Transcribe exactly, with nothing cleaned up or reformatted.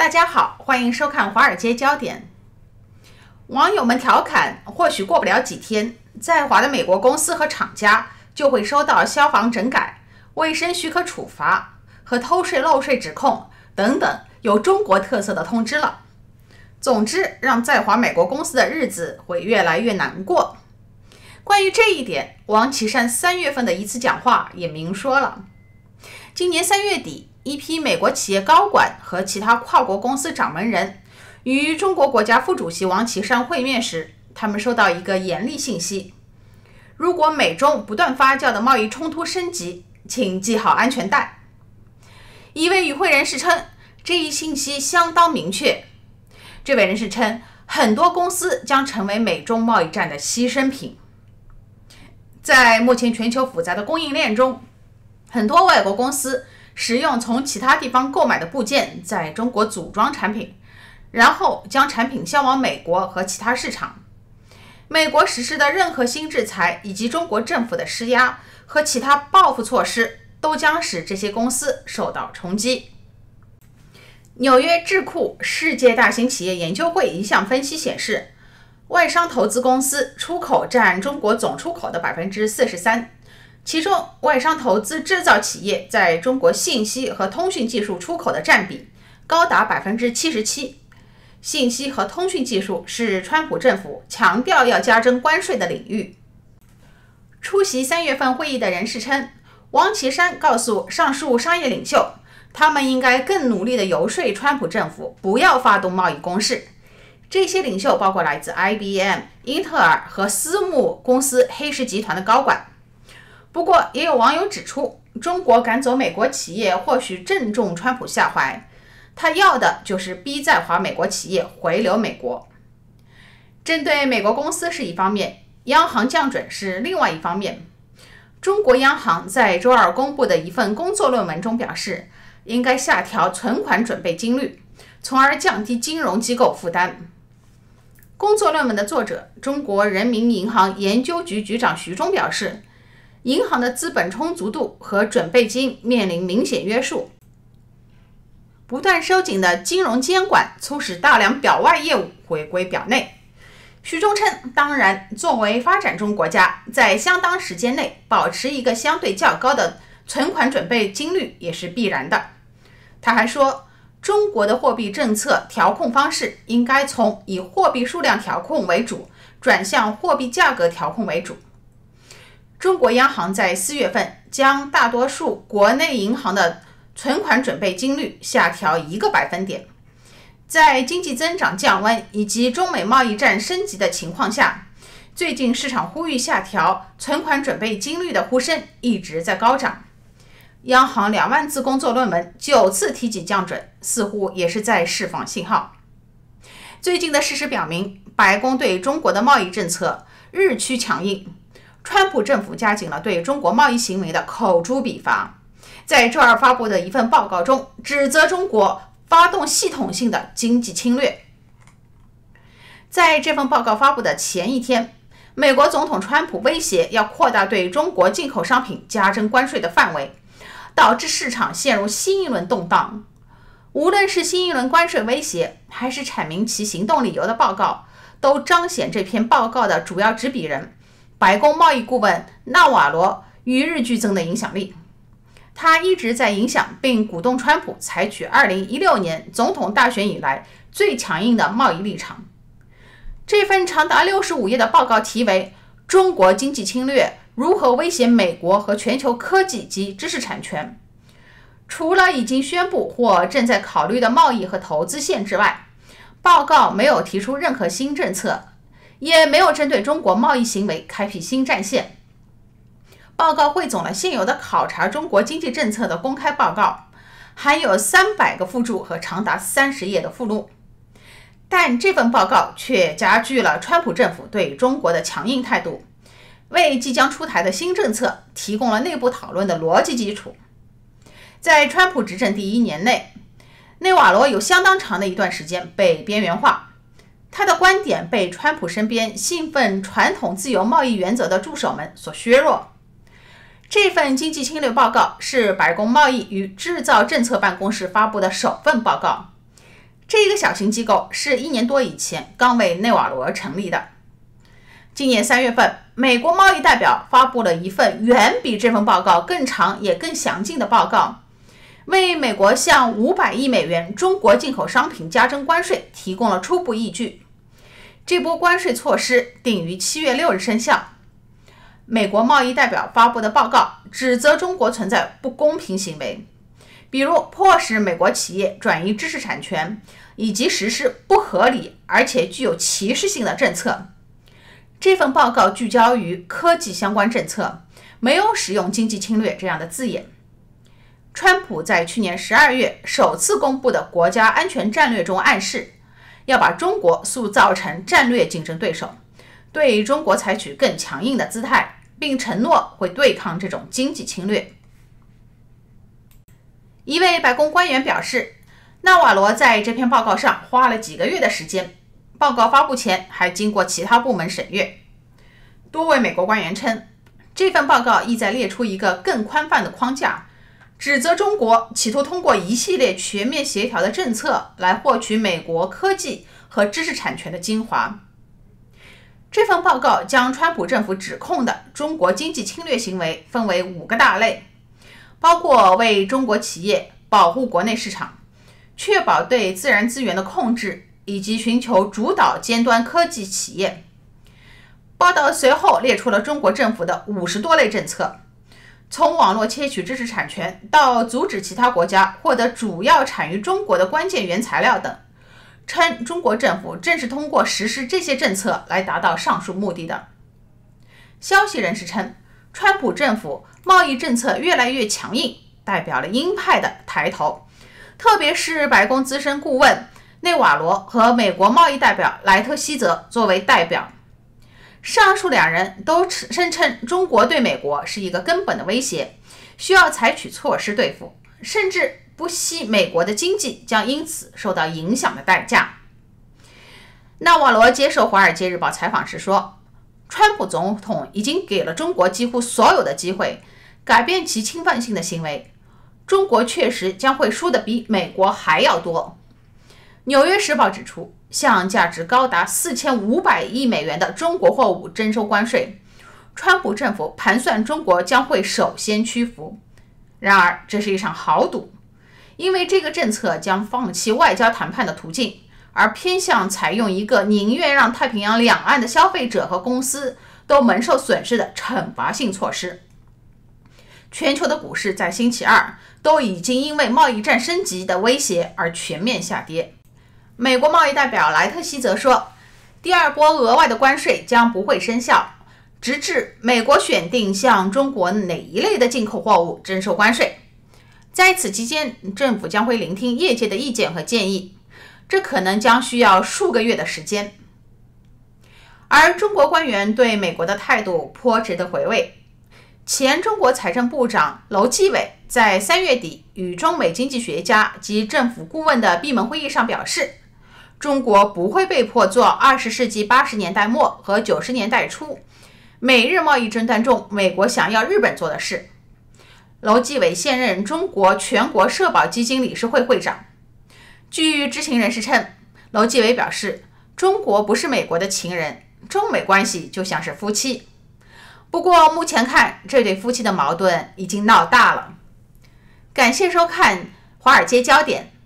大家好，欢迎收看《华尔街焦点》。网友们调侃，或许过不了几天，在华的美国公司和厂家就会收到消防整改、卫生许可处罚和偷税漏税指控等等有中国特色的通知了。总之，让在华美国公司的日子会越来越难过。关于这一点，王岐山三月份的一次讲话也明说了。今年三月底，一批美国企业高管和其他跨国公司掌门人与中国国家副主席王岐山会面时，他们收到一个严厉信息：如果美中不断发酵的贸易冲突升级，请系好安全带。一位与会人士称，这一信息相当明确。这位人士称，很多公司将成为美中贸易战的牺牲品。在目前全球复杂的供应链中，很多外国公司使用从其他地方购买的部件在中国组装产品，然后将产品销往美国和其他市场。美国实施的任何新制裁以及中国政府的施压和其他报复措施都将使这些公司受到冲击。纽约智库世界大型企业研究会一项分析显示，外商投资公司出口占中国总出口的 百分之四十三， 其中外商投资制造企业在中国信息和通讯技术出口的占比高达 百分之七十七。 信息和通讯技术是川普政府强调要加征关税的领域。出席三月份会议的人士称，王岐山告诉上述商业领袖，他们应该更努力地游说川普政府不要发动贸易攻势。这些领袖包括来自 I B M、 英特尔和私募公司黑石集团的高管。不过，也有网友指出，中国赶走美国企业或许正中川普下怀，他要的就是逼在华美国企业回流美国。针对美国公司是一方面，央行降准是另外一方面。中国央行在周二公布的一份工作论文中表示，应该下调存款准备金率，从而降低金融机构负担。工作论文的作者，中国人民银行研究局局长徐忠表示，银行的资本充足度和准备金面临明显约束，不断收紧的金融监管促使大量表外业务回归表内。徐忠称，当然，作为发展中国家，在相当时间内保持一个相对较高的存款准备金率也是必然的。他还说，中国的货币政策调控方式应该从以货币数量调控为主，转向货币价格调控为主。中国央行在四月份将大多数国内银行的存款准备金率下调一个百分点。在经济增长降温以及中美贸易战升级的情况下，最近市场呼吁下调存款准备金率的呼声一直在高涨。央行两万字工作论文九次提及降准，似乎也是在释放信号。最近的事实表明，白宫对中国的贸易政策日趋强硬，川普政府加紧了对中国贸易行为的口诛笔伐。在周二发布的一份报告中，指责中国发动系统性的经济侵略。在这份报告发布的前一天，美国总统川普威胁要扩大对中国进口商品加征关税的范围，导致市场陷入新一轮动荡。无论是新一轮关税威胁，还是阐明其行动理由的报告，都彰显这篇报告的主要执笔人白宫贸易顾问纳瓦罗与日俱增的影响力。他一直在影响并鼓动川普采取二零一六年总统大选以来最强硬的贸易立场。这份长达六十五页的报告题为《中国经济侵略如何威胁美国和全球科技及知识产权》。除了已经宣布或正在考虑的贸易和投资限制外，报告没有提出任何新政策，也没有针对中国贸易行为开辟新战线。报告汇总了现有的考察中国经济政策的公开报告，含有三百个附注和长达三十页的附录。但这份报告却加剧了川普政府对中国的强硬态度，为即将出台的新政策提供了内部讨论的逻辑基础。在川普执政第一年内，内瓦罗有相当长的一段时间被边缘化，他的观点被川普身边信奉传统自由贸易原则的助手们所削弱。这份经济侵略报告是白宫贸易与制造政策办公室发布的首份报告。 这个小型机构是一年多以前刚为内瓦罗成立的。今年三月份，美国贸易代表发布了一份远比这份报告更长也更详尽的报告，为美国向五百亿美元中国进口商品加征关税提供了初步依据。这波关税措施定于七月六日生效。美国贸易代表发布的报告指责中国存在不公平行为，比如迫使美国企业转移知识产权，以及实施不合理而且具有歧视性的政策。这份报告聚焦于科技相关政策，没有使用经济侵略这样的字眼。川普在去年十二月首次公布的国家安全战略中暗示，要把中国塑造成战略竞争对手，对中国采取更强硬的姿态，并承诺会对抗这种经济侵略。一位白宫官员表示，纳瓦罗在这篇报告上花了几个月的时间，报告发布前还经过其他部门审阅。多位美国官员称，这份报告意在列出一个更宽泛的框架，指责中国企图通过一系列全面协调的政策来获取美国科技和知识产权的精华。这份报告将川普政府指控的中国经济侵略行为分为五个大类，包括为中国企业保护国内市场、确保对自然资源的控制，以及寻求主导尖端科技企业。报道随后列出了中国政府的五十多类政策，从网络窃取知识产权到阻止其他国家获得主要产于中国的关键原材料等，称中国政府正是通过实施这些政策来达到上述目的的。消息人士称，川普政府贸易政策越来越强硬，代表了鹰派的抬头，特别是白宫资深顾问内瓦罗和美国贸易代表莱特希泽作为代表。上述两人都声称中国对美国是一个根本的威胁，需要采取措施对付，甚至不惜美国的经济将因此受到影响的代价。纳瓦罗接受《华尔街日报》采访时说，川普总统已经给了中国几乎所有的机会，改变其侵犯性的行为，中国确实将会输得比美国还要多。纽约时报指出，向价值高达四千五百亿美元的中国货物征收关税，川普政府盘算中国将会首先屈服。然而，这是一场豪赌，因为这个政策将放弃外交谈判的途径，而偏向采用一个宁愿让太平洋两岸的消费者和公司都蒙受损失的惩罚性措施。全球的股市在星期二都已经因为贸易战升级的威胁而全面下跌。美国贸易代表莱特希泽说，第二波额外的关税将不会生效，直至美国选定向中国哪一类的进口货物征收关税。在此期间，政府将会聆听业界的意见和建议，这可能将需要数个月的时间。而中国官员对美国的态度颇值得回味。前中国财政部长楼继伟在三月底与中美经济学家及政府顾问的闭门会议上表示，中国不会被迫做二十世纪八十年代末和九十年代初美日贸易争端中美国想要日本做的事。楼继伟现任中国全国社保基金理事会会长。据知情人士称，楼继伟表示，中国不是美国的情人，中美关系就像是夫妻。不过目前看，这对夫妻的矛盾已经闹大了。感谢收看《华尔街焦点》。